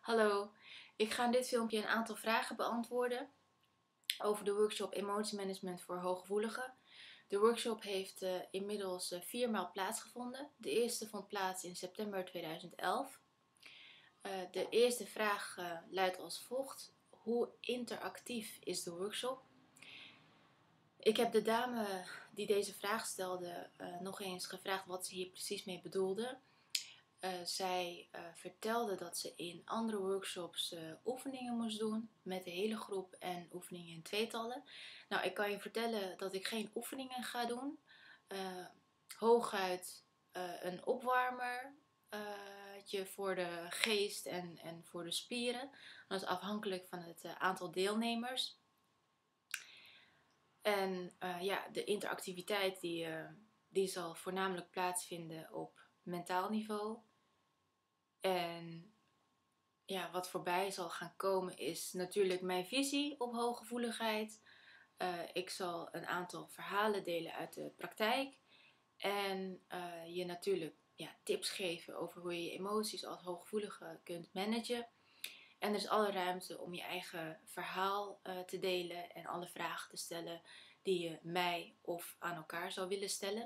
Hallo, ik ga in dit filmpje een aantal vragen beantwoorden over de workshop Emotiemanagement voor hooggevoeligen. De workshop heeft inmiddels 4 maal plaatsgevonden. De eerste vond plaats in september 2011. De eerste vraag luidt als volgt: hoe interactief is de workshop? Ik heb de dame die deze vraag stelde nog eens gevraagd wat ze hier precies mee bedoelde. Zij vertelde dat ze in andere workshops oefeningen moest doen met de hele groep en oefeningen in tweetallen. Nou, ik kan je vertellen dat ik geen oefeningen ga doen. Hooguit een opwarmer voor de geest en voor de spieren. Dat is afhankelijk van het aantal deelnemers. En ja, de interactiviteit die zal voornamelijk plaatsvinden op mentaal niveau. En ja, wat voorbij zal gaan komen is natuurlijk mijn visie op hooggevoeligheid. Ik zal een aantal verhalen delen uit de praktijk. En je natuurlijk tips geven over hoe je je emoties als hooggevoelige kunt managen. En er is alle ruimte om je eigen verhaal te delen en alle vragen te stellen die je mij of aan elkaar zou willen stellen.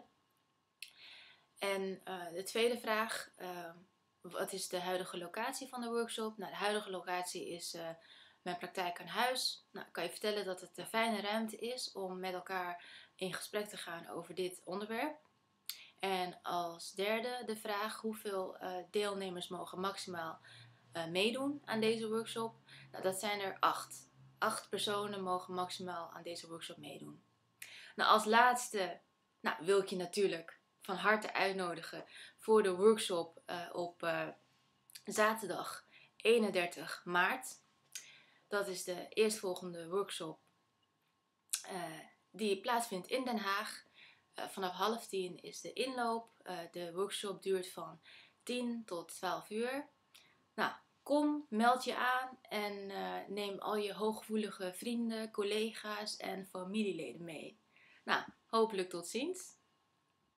En de tweede vraag, wat is de huidige locatie van de workshop? Nou, de huidige locatie is mijn praktijk aan huis. Nou, ik kan je vertellen dat het een fijne ruimte is om met elkaar in gesprek te gaan over dit onderwerp. En als derde de vraag, hoeveel deelnemers mogen maximaal meedoen aan deze workshop? Nou, dat zijn er 8. 8 personen mogen maximaal aan deze workshop meedoen. Nou, als laatste wil ik je natuurlijk van harte uitnodigen voor de workshop op zaterdag 31 maart. Dat is de eerstvolgende workshop die plaatsvindt in Den Haag. Vanaf 9:30 is de inloop. De workshop duurt van 10 tot 12 uur. Nou, kom, meld je aan en neem al je hooggevoelige vrienden, collega's en familieleden mee. Nou, hopelijk tot ziens.